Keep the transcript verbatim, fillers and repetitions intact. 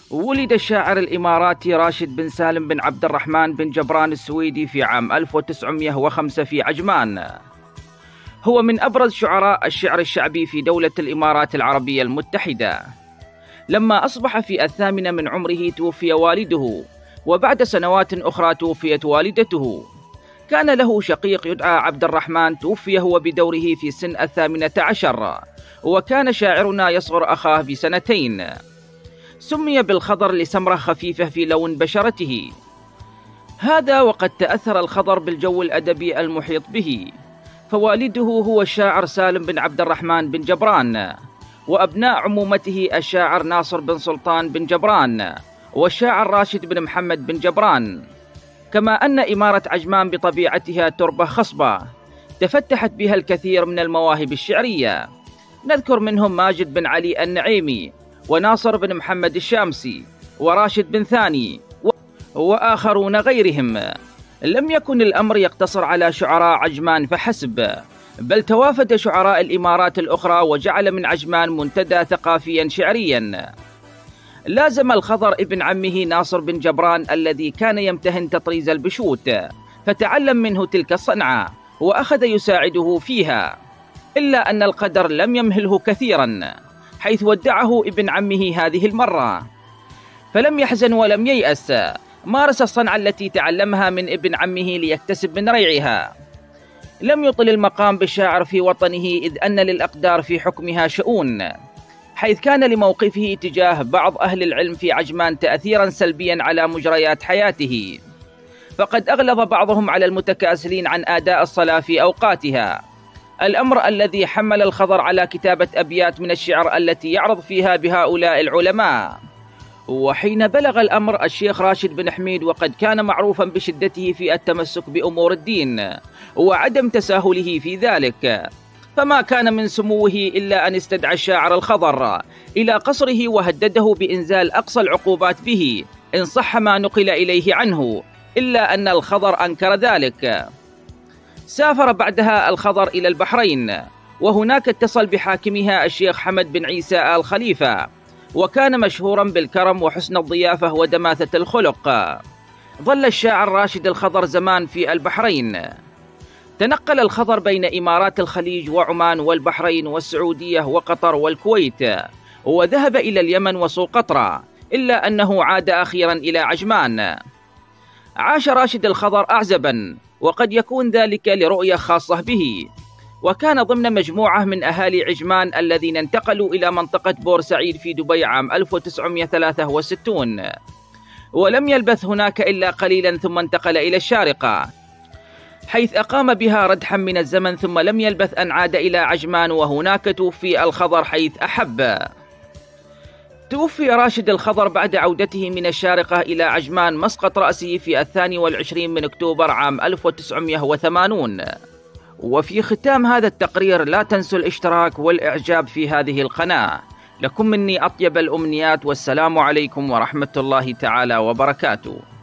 ولد الشاعر الإماراتي راشد بن سالم بن عبد الرحمن بن جبران السويدي في عام ألف وتسعمئة وخمسة في عجمان. هو من أبرز شعراء الشعر الشعبي في دولة الإمارات العربية المتحدة. لما أصبح في الثامنة من عمره توفي والده، وبعد سنوات أخرى توفيت والدته. كان له شقيق يدعى عبد الرحمن، توفي هو بدوره في سن الثامنة عشر، وكان شاعرنا يصغر أخاه بسنتين. سمي بالخضر لسمرة خفيفة في لون بشرته. هذا وقد تأثر الخضر بالجو الأدبي المحيط به، فوالده هو الشاعر سالم بن عبد الرحمن بن جبران، وأبناء عمومته الشاعر ناصر بن سلطان بن جبران والشاعر راشد بن محمد بن جبران. كما أن إمارة عجمان بطبيعتها تربة خصبة تفتحت بها الكثير من المواهب الشعرية، نذكر منهم ماجد بن علي النعيمي، وناصر بن محمد الشامسي، وراشد بن ثاني، وآخرون غيرهم. لم يكن الأمر يقتصر على شعراء عجمان فحسب، بل توافد شعراء الإمارات الأخرى وجعل من عجمان منتدى ثقافيا شعريا. لازم الخضر ابن عمه ناصر بن جبران الذي كان يمتهن تطريز البشوت، فتعلم منه تلك الصنعة وأخذ يساعده فيها. إلا أن القدر لم يمهله كثيرا، حيث ودعه ابن عمه هذه المرة، فلم يحزن ولم ييأس. مارس الصنعة التي تعلمها من ابن عمه ليكتسب من ريعها. لم يطل المقام بالشاعر في وطنه، إذ أن للأقدار في حكمها شؤون، حيث كان لموقفه تجاه بعض أهل العلم في عجمان تأثيرا سلبيا على مجريات حياته، فقد أغلظ بعضهم على المتكاسلين عن أداء الصلاة في أوقاتها، الأمر الذي حمل الخضر على كتابة أبيات من الشعر التي يعرض فيها بهؤلاء العلماء. وحين بلغ الأمر الشيخ راشد بن حميد، وقد كان معروفا بشدته في التمسك بأمور الدين وعدم تساهله في ذلك، فما كان من سموه إلا أن استدعى الشاعر الخضر إلى قصره وهدده بإنزال أقصى العقوبات به إن صح ما نقل إليه عنه، إلا أن الخضر أنكر ذلك. سافر بعدها الخضر إلى البحرين، وهناك اتصل بحاكمها الشيخ حمد بن عيسى آل خليفة، وكان مشهورا بالكرم وحسن الضيافة ودماثة الخلق. ظل الشاعر راشد الخضر زمان في البحرين. تنقل الخضر بين إمارات الخليج وعمان والبحرين والسعودية وقطر والكويت، وذهب إلى اليمن وسقطرى، إلا أنه عاد أخيرا إلى عجمان. عاش راشد الخضر أعزبا، وقد يكون ذلك لرؤية خاصة به، وكان ضمن مجموعة من أهالي عجمان الذين انتقلوا إلى منطقة بورسعيد في دبي عام ألف وتسعمئة وثلاثة وستين، ولم يلبث هناك إلا قليلا ثم انتقل إلى الشارقة، حيث أقام بها ردحا من الزمن، ثم لم يلبث أن عاد إلى عجمان، وهناك توفي الخضر حيث أحب. توفي راشد الخضر بعد عودته من الشارقة إلى عجمان مسقط رأسه في الثاني والعشرين من أكتوبر عام ألف وتسعمئة وثمانين. وفي ختام هذا التقرير لا تنسوا الاشتراك والإعجاب في هذه القناة. لكم مني أطيب الأمنيات، والسلام عليكم ورحمة الله تعالى وبركاته.